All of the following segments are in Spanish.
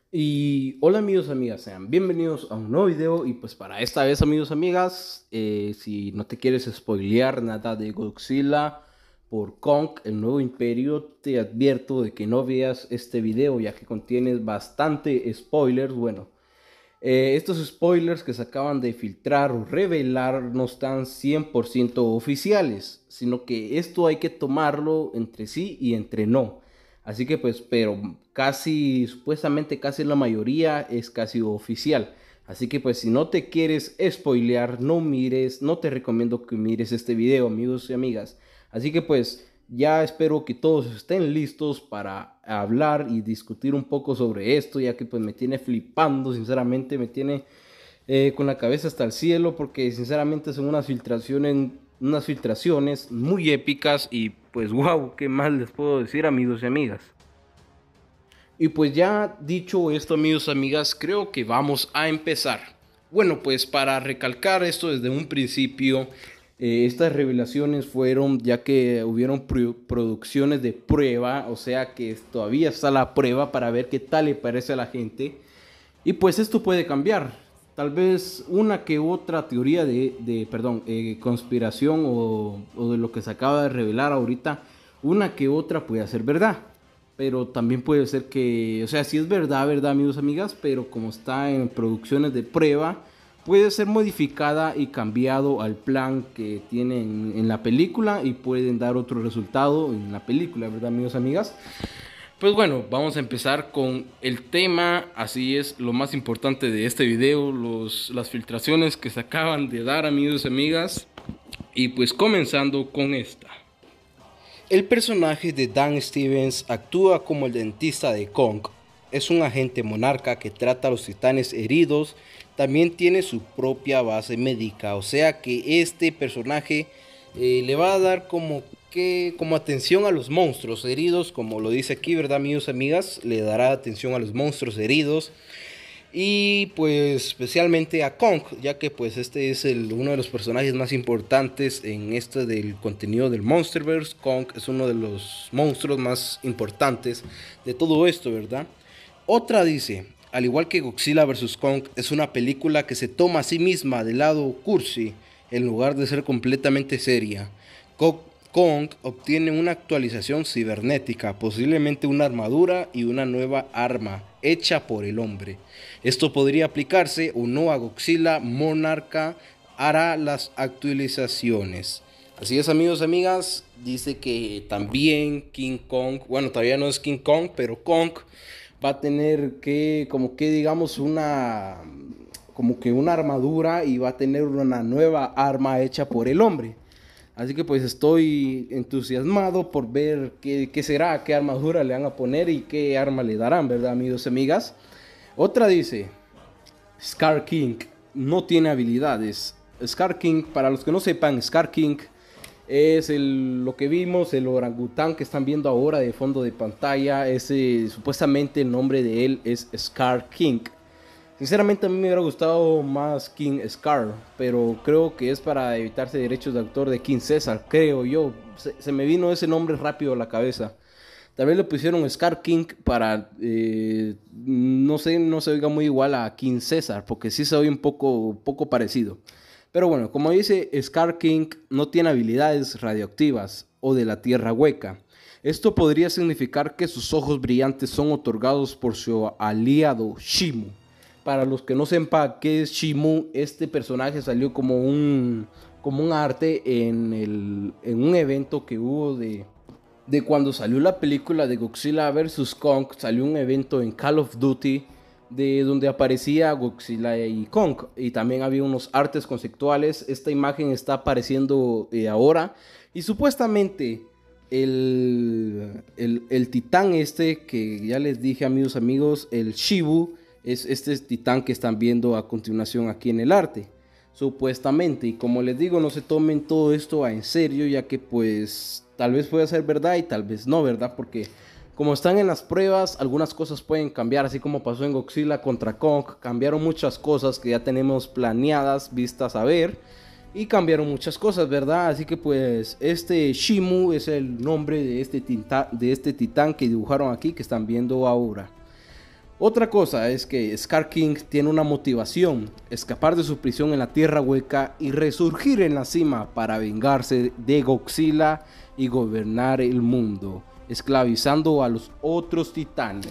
Y hola amigos, amigas, sean bienvenidos a un nuevo video. Y pues para esta vez, amigos, amigas, si no te quieres spoilear nada de Godzilla por Kong, el nuevo imperio, te advierto de que no veas este video ya que contiene bastante spoilers. Bueno, estos spoilers que se acaban de filtrar o revelar no están 100% oficiales, sino que esto hay que tomarlo entre sí y entre no. Así que pues, pero casi, supuestamente casi la mayoría es casi oficial. Así que pues si no te quieres spoilear, no mires, no te recomiendo que mires este video, amigos y amigas. Así que pues ya espero que todos estén listos para hablar y discutir un poco sobre esto, ya que pues me tiene flipando, sinceramente me tiene con la cabeza hasta el cielo, porque sinceramente son unas filtraciones muy épicas y pues wow, ¿qué más les puedo decir, amigos y amigas? Y pues ya dicho esto, amigos y amigas, creo que vamos a empezar. Bueno, pues para recalcar esto desde un principio, estas revelaciones fueron ya que hubieron producciones de prueba, o sea que todavía está la prueba para ver qué tal le parece a la gente. Y pues esto puede cambiar. Tal vez una que otra teoría conspiración o de lo que se acaba de revelar ahorita, una que otra puede ser verdad. Pero también puede ser que, o sea, si es verdad, verdad, amigos, amigas, pero como está en producciones de prueba, puede ser modificada y cambiado al plan que tienen en la película y pueden dar otro resultado en la película, ¿verdad, amigos, amigas? Pues bueno, vamos a empezar con el tema, así es lo más importante de este video, las filtraciones que se acaban de dar, amigos y amigas, y pues comenzando con esta. El personaje de Dan Stevens actúa como el dentista de Kong. Es un agente monarca que trata a los titanes heridos. También tiene su propia base médica. O sea que este personaje le va a dar como atención a los monstruos heridos. Como lo dice aquí, ¿verdad, amigos y amigas? Le dará atención a los monstruos heridos. Y pues especialmente a Kong, ya que pues este es uno de los personajes más importantes en este del contenido del Monsterverse. Kong es uno de los monstruos más importantes de todo esto, ¿verdad? Otra dice, al igual que Godzilla vs. Kong, es una película que se toma a sí misma del lado cursi, en lugar de ser completamente seria. Kong obtiene una actualización cibernética, posiblemente una armadura y una nueva arma, hecha por el hombre. Esto podría aplicarse o no a Godzilla. Monarca hará las actualizaciones. Así es, amigos y amigas, dice que también King Kong, bueno, todavía no es King Kong, pero Kong va a tener como que digamos como que una armadura y va a tener una nueva arma hecha por el hombre. Así que pues estoy entusiasmado por ver qué será, qué armadura le van a poner y qué arma le darán, ¿verdad, amigos y amigas? Otra dice, Scar King no tiene habilidades. Scar King, para los que no sepan, Scar King es lo que vimos, el orangután que están viendo ahora de fondo de pantalla. Supuestamente el nombre de él es Scar King. Sinceramente a mí me hubiera gustado más King Scar, pero creo que es para evitarse derechos de autor de King César, creo yo. Se me vino ese nombre rápido a la cabeza. También le pusieron Scar King para, no sé, no se oiga muy igual a King César, porque sí se oye un poco parecido. Pero bueno, como dice, Scar King no tiene habilidades radioactivas o de la tierra hueca. Esto podría significar que sus ojos brillantes son otorgados por su aliado Shimu. Para los que no sepan qué es Shimu, este personaje salió como un arte en un evento que hubo de cuando salió la película de Godzilla vs. Kong. Salió un evento en Call of Duty de donde aparecía Godzilla y Kong, y también había unos artes conceptuales. Esta imagen está apareciendo ahora, y supuestamente el titán este que ya les dije, amigos, el Shibu, es este titán que están viendo a continuación aquí en el arte, supuestamente. Y como les digo, no se tomen todo esto en serio, ya que pues tal vez pueda ser verdad y tal vez no, ¿verdad? Porque como están en las pruebas, algunas cosas pueden cambiar, así como pasó en Godzilla contra Kong. Cambiaron muchas cosas que ya tenemos planeadas, vistas a ver, y cambiaron muchas cosas, ¿verdad? Así que pues este Shimu es el nombre de este titán que dibujaron aquí, que están viendo ahora. Otra cosa es que Scar King tiene una motivación: escapar de su prisión en la Tierra Hueca y resurgir en la cima para vengarse de Godzilla y gobernar el mundo, esclavizando a los otros titanes.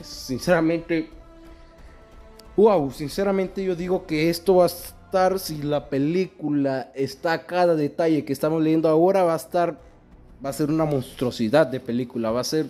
Sinceramente yo digo que esto va a estar, si la película está a cada detalle que estamos leyendo ahora, va a ser una monstruosidad de película, va a ser,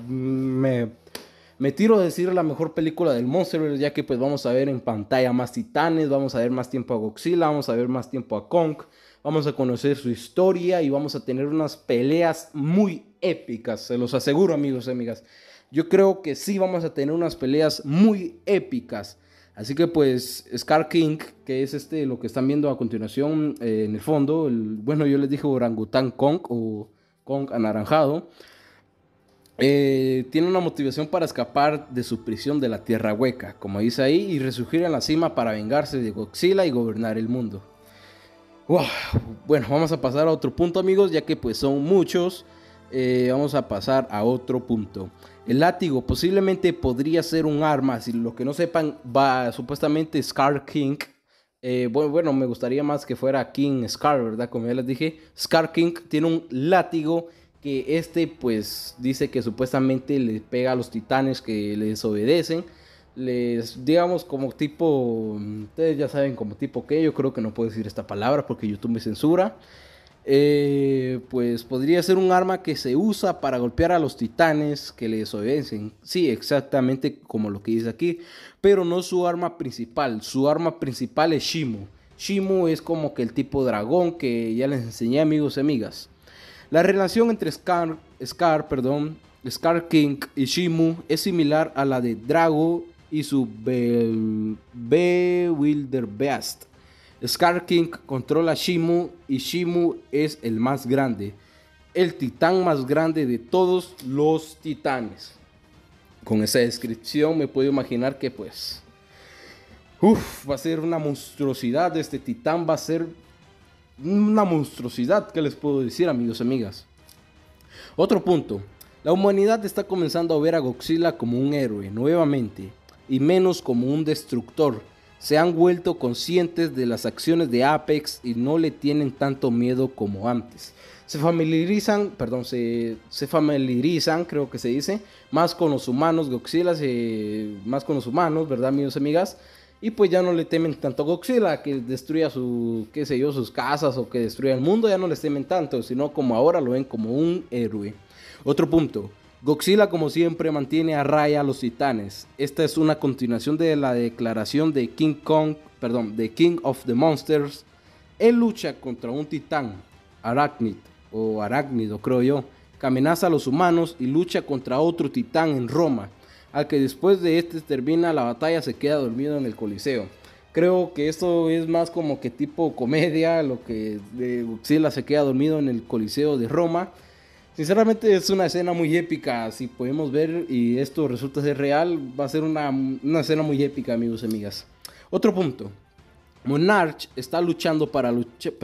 me tiro a decir, la mejor película del Monsterverse, ya que pues vamos a ver en pantalla más titanes, vamos a ver más tiempo a Godzilla, vamos a ver más tiempo a Kong, vamos a conocer su historia y vamos a tener unas peleas muy épicas, se los aseguro, amigos y amigas. Yo creo que sí vamos a tener unas peleas muy épicas. Así que pues Scar King, que es lo que están viendo a continuación en el fondo, bueno, yo les dije orangután Kong o Kong anaranjado, tiene una motivación para escapar de su prisión de la Tierra Hueca, como dice ahí, y resurgir en la cima para vengarse de Godzilla y gobernar el mundo. Wow. Bueno, vamos a pasar a otro punto, amigos, ya que pues son muchos. Vamos a pasar a otro punto. El látigo posiblemente podría ser un arma. Si los que no sepan, supuestamente Scar King. Bueno, me gustaría más que fuera King Scar, ¿verdad? Como ya les dije, Scar King tiene un látigo que pues dice que supuestamente le pega a los titanes que le desobedecen. Digamos, como tipo, ustedes ya saben, como tipo que yo creo que no puedo decir esta palabra porque YouTube me censura. Pues podría ser un arma que se usa para golpear a los titanes que le desobedecen. Sí, exactamente como lo que dice aquí, pero no su arma principal. Su arma principal es Shimu. Shimu es como que el tipo dragón que ya les enseñé, amigos y amigas. La relación entre Scar King y Shimu es similar a la de Drago y su Bewilderbeast. Scar King controla a Shimu y Shimu es el más grande, el titán más grande de todos los titanes. Con esa descripción me puedo imaginar que pues va a ser una monstruosidad. Este titán va a ser una monstruosidad. ¿Qué les puedo decir, amigos y amigas? Otro punto: la humanidad está comenzando a ver a Godzilla como un héroe nuevamente y menos como un destructor. Se han vuelto conscientes de las acciones de Apex y no le tienen tanto miedo como antes. Se familiarizan, creo que se dice, más con los humanos. Godzilla más con los humanos, ¿verdad, amigos y amigas? Y pues ya no le temen tanto a Godzilla, que destruya sus casas o que destruya el mundo. Ya no les temen tanto, sino como ahora lo ven como un héroe. Otro punto: Godzilla, como siempre, mantiene a raya a los titanes. Esta es una continuación de la declaración de King of the Monsters. Él lucha contra un titán, arácnido creo yo, que amenaza a los humanos, y lucha contra otro titán en Roma, al que después de termina la batalla se queda dormido en el Coliseo. Creo que esto es más como que tipo comedia, lo que de Godzilla se queda dormido en el Coliseo de Roma. Sinceramente es una escena muy épica. Si podemos ver y esto resulta ser real, va a ser una escena muy épica, amigos y amigas. Otro punto: Monarch está luchando para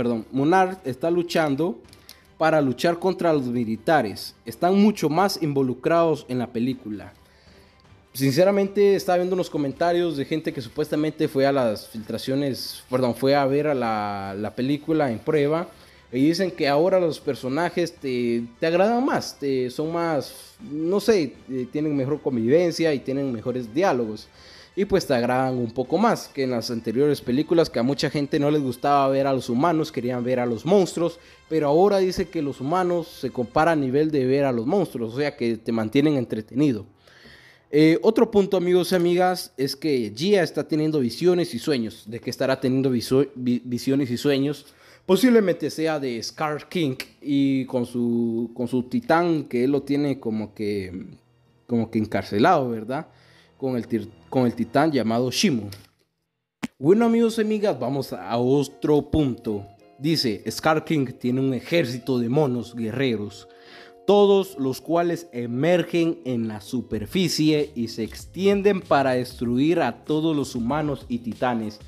luchar contra los militares. Están mucho más involucrados en la película. Sinceramente estaba viendo unos comentarios de gente que supuestamente fue a las filtraciones, fue a ver a la película en prueba, y dicen que ahora los personajes te agradan más, son más, no sé, tienen mejor convivencia y tienen mejores diálogos. Y pues te agradan un poco más que en las anteriores películas, que a mucha gente no les gustaba ver a los humanos, querían ver a los monstruos. Pero ahora dice que los humanos se compara a nivel de ver a los monstruos, o sea que te mantienen entretenido. Otro punto, amigos y amigas, es que Gia está teniendo visiones y sueños. ¿De qué estará teniendo visiones y sueños? Posiblemente sea de Scar King y con su titán, que él lo tiene como que encarcelado, ¿verdad? Con el titán llamado Shimu. Bueno, amigos y amigas, vamos a otro punto. Dice: Scar King tiene un ejército de monos guerreros, todos los cuales emergen en la superficie y se extienden para destruir a todos los humanos y titanes.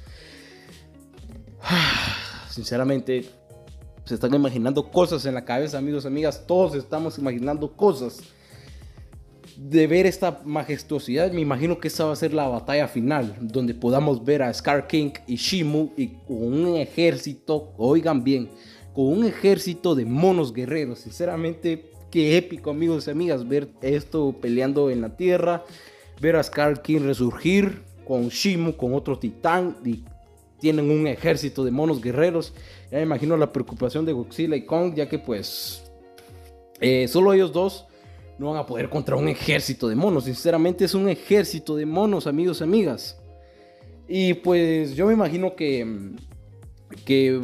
Sinceramente, se están imaginando cosas en la cabeza, amigos y amigas. Todos estamos imaginando cosas. de ver esta majestuosidad, me imagino que esta va a ser la batalla final, donde podamos ver a Scar King y Shimu y con un ejército, oigan bien, con un ejército de monos guerreros. Sinceramente, qué épico, amigos y amigas, ver esto peleando en la tierra, ver a Scar King resurgir con Shimu, con otro titán, y tienen un ejército de monos guerreros. Ya me imagino la preocupación de Godzilla y Kong, ya que pues solo ellos dos no van a poder contra un ejército de monos. Sinceramente es un ejército de monos, amigos y amigas. Y pues yo me imagino que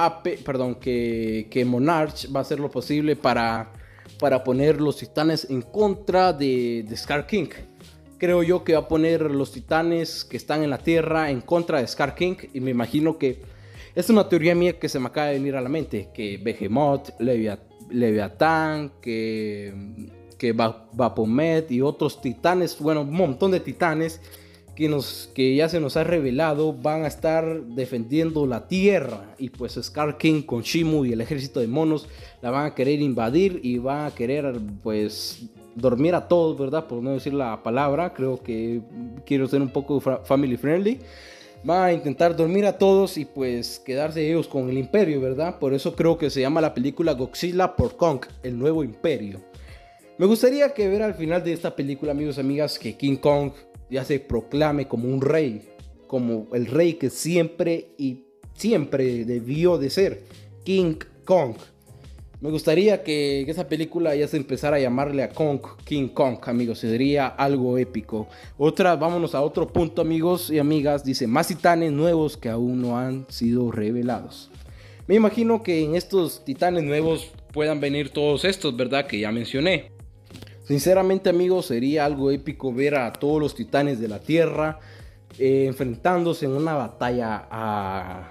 Monarch va a hacer lo posible para poner los titanes en contra de Scar King. Creo yo que va a poner los titanes que están en la tierra en contra de Scar King. Y me imagino que es una teoría mía que se me acaba de venir a la mente. Que Behemoth, Leviatán, que Baphomet y otros titanes, bueno, un montón de titanes que ya se nos ha revelado van a estar defendiendo la tierra. Y pues Scar King con Shimu y el ejército de monos la van a querer invadir y van a querer pues dormir a todos, ¿verdad? Por no decir la palabra, creo que quiero ser un poco family friendly. Van a intentar dormir a todos y pues quedarse ellos con el imperio, ¿verdad? Por eso creo que se llama la película Godzilla por Kong, el nuevo imperio. Me gustaría que ver al final de esta película, amigos y amigas, que King Kong ya se proclame como un rey, como el rey que siempre debió de ser, King Kong. Me gustaría que esa película ya se empezara a llamarle a Kong King Kong, amigos. Sería algo épico. Vámonos a otro punto, amigos y amigas. Dice, más titanes nuevos que aún no han sido revelados. Me imagino que en estos titanes nuevos puedan venir todos estos, ¿verdad? Que ya mencioné. Sinceramente, amigos, sería algo épico ver a todos los titanes de la Tierra enfrentándose en una batalla a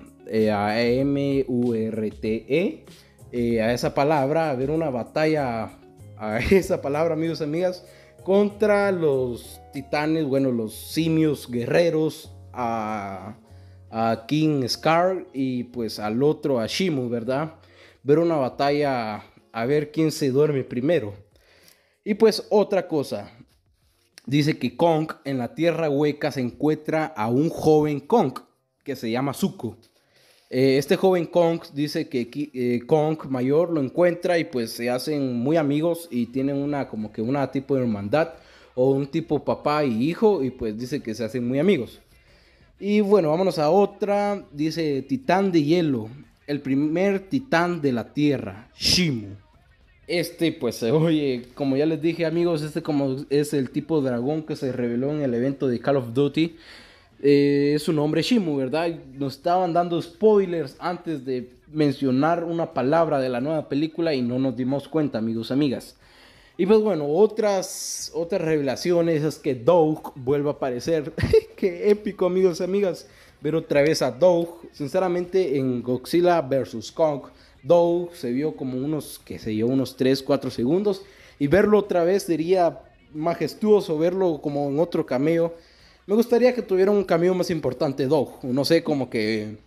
M-U-R-T-E. A esa palabra, a ver una batalla a esa palabra, amigos y amigas, contra los titanes, bueno, los simios guerreros, a King Scar y pues al otro, a Shimu, ¿verdad? Ver una batalla a ver quién se duerme primero. Y pues otra cosa, dice que Kong en la tierra hueca se encuentra a un joven Kong que se llama Zuko. Este joven Kong dice que Kong mayor lo encuentra y pues se hacen muy amigos y tienen una tipo de hermandad o un tipo papá y hijo, y pues dice que se hacen muy amigos. Y bueno, vámonos a otra. Dice titán de hielo, el primer titán de la tierra, Shimu. Pues oye, como ya les dije, amigos, como es el tipo de dragón que se reveló en el evento de Call of Duty. Es su nombre Shimu, ¿verdad? Nos estaban dando spoilers antes de mencionar una palabra de la nueva película y no nos dimos cuenta, amigos, amigas. Y pues bueno, otras revelaciones es que Doug vuelve a aparecer. Qué épico, amigos y amigas, ver otra vez a Doug. Sinceramente, en Godzilla vs. Kong, Doug se vio como unos 3-4 segundos. Y verlo otra vez sería majestuoso, verlo como en otro cameo. Me gustaría que tuviera un cameo más importante, Doug. No sé, como que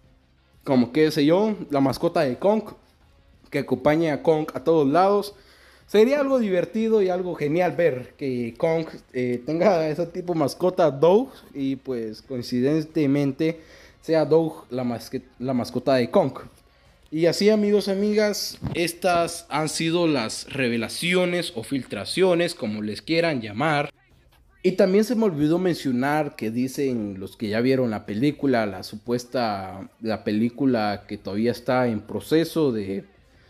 sé yo, la mascota de Kong, que acompañe a Kong a todos lados. Sería algo divertido y algo genial ver que Kong tenga ese tipo de mascota, Doug, y pues coincidentemente sea Doug la mascota de Kong. Y así, amigos y amigas, estas han sido las revelaciones o filtraciones, como les quieran llamar. Y también se me olvidó mencionar que dicen los que ya vieron la película, la película que todavía está en proceso de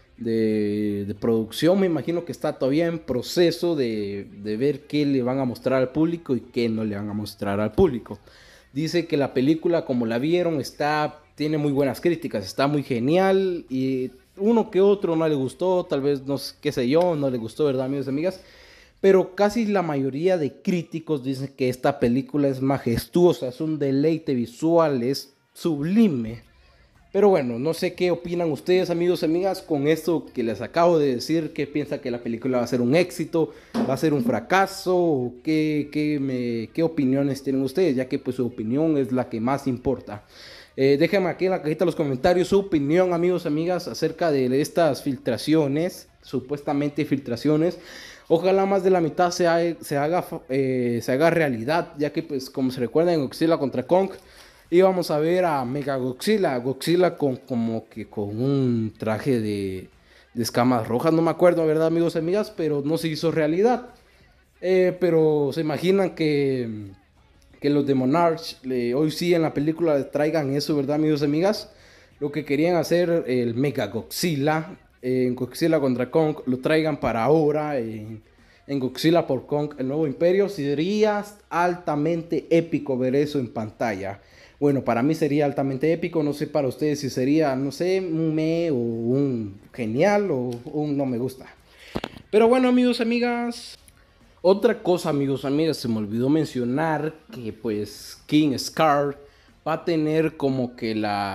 producción. Me imagino que está todavía en proceso de ver qué le van a mostrar al público y qué no le van a mostrar al público. Dice que la película, como la vieron, tiene muy buenas críticas, está muy genial, y uno que otro no le gustó, tal vez no le gustó, ¿verdad, amigos y amigas? Pero casi la mayoría de críticos dicen que esta película es majestuosa, es un deleite visual, es sublime. Pero bueno, no sé qué opinan ustedes, amigos y amigas, con esto que les acabo de decir. ¿Qué piensan que la película va a ser un éxito? ¿Va a ser un fracaso? ¿O qué opiniones tienen ustedes? Ya que pues su opinión es la que más importa. Déjenme aquí en la cajita de los comentarios su opinión, amigos y amigas, acerca de estas filtraciones, supuestamente filtraciones. Ojalá más de la mitad se haga realidad, ya que pues como se recuerda en Godzilla contra Kong, íbamos a ver a Mega Godzilla, Godzilla con como que con un traje de escamas rojas, no me acuerdo, ¿verdad, amigos y amigas? Pero no se hizo realidad. Pero se imaginan que los de Monarch hoy sí en la película les traigan eso, ¿verdad, amigos y amigas? Lo que querían hacer el Mega Godzilla en Godzilla contra Kong lo traigan para ahora en Godzilla por Kong, el nuevo imperio. Sería altamente épico ver eso en pantalla. Bueno, para mí sería altamente épico, no sé para ustedes si sería, no sé, un me o un genial o un no me gusta. Pero bueno, amigos, amigas, otra cosa, amigos, amigas, se me olvidó mencionar que pues King Scar va a tener como que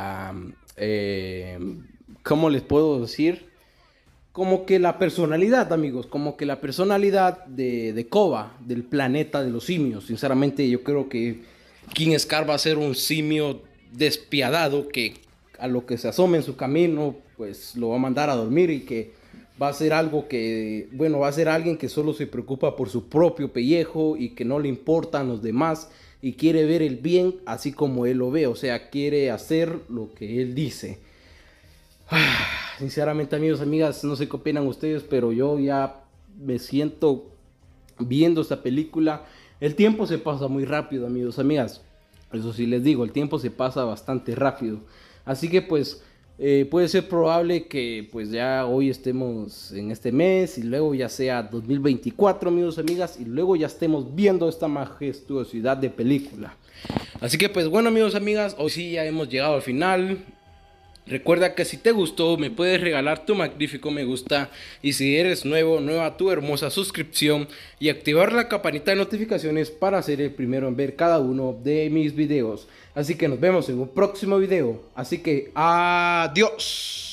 ¿cómo les puedo decir? Como que la personalidad, amigos, como que la personalidad de Koba, del planeta de los simios. Sinceramente, yo creo que King Scar va a ser un simio despiadado que a lo que se asome en su camino, pues lo va a mandar a dormir y que va a ser algo que, bueno, va a ser alguien que solo se preocupa por su propio pellejo y que no le importan los demás y quiere ver el bien así como él lo ve, o sea, quiere hacer lo que él dice. Sinceramente, amigos, amigas, no sé qué opinan ustedes, pero yo ya me siento viendo esta película. El tiempo se pasa muy rápido, amigos, amigas. Eso sí les digo, el tiempo se pasa bastante rápido. Así que pues puede ser probable que pues ya hoy estemos en este mes y luego ya sea 2024, amigos, amigas, y luego ya estemos viendo esta majestuosidad de película. Así que pues bueno, amigos, amigas, hoy sí ya hemos llegado al final. Recuerda que si te gustó me puedes regalar tu magnífico me gusta y si eres nuevo, nueva, tu hermosa suscripción y activar la campanita de notificaciones para ser el primero en ver cada uno de mis videos. Así que nos vemos en un próximo video. Así que adiós.